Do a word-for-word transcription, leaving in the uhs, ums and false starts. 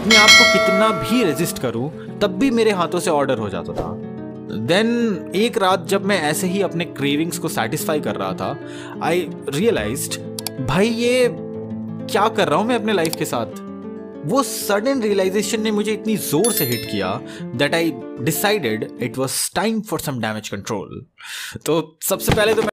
अपने आप को कितना भी रेजिस्ट करूं तब भी मेरे हाथों से ऑर्डर हो जाता था। देन एक रात जब मैं ऐसे ही अपने क्रेविंग्स को सेटिस्फाई कर रहा था, आई रियलाइज्ड भाई ये क्या कर रहा हूं मैं अपने लाइफ के साथ। वो सडन रियलाइजेशन ने मुझे इतनी जोर से हिट किया that I decided it was time for some damage control. तो सबसे पहले तो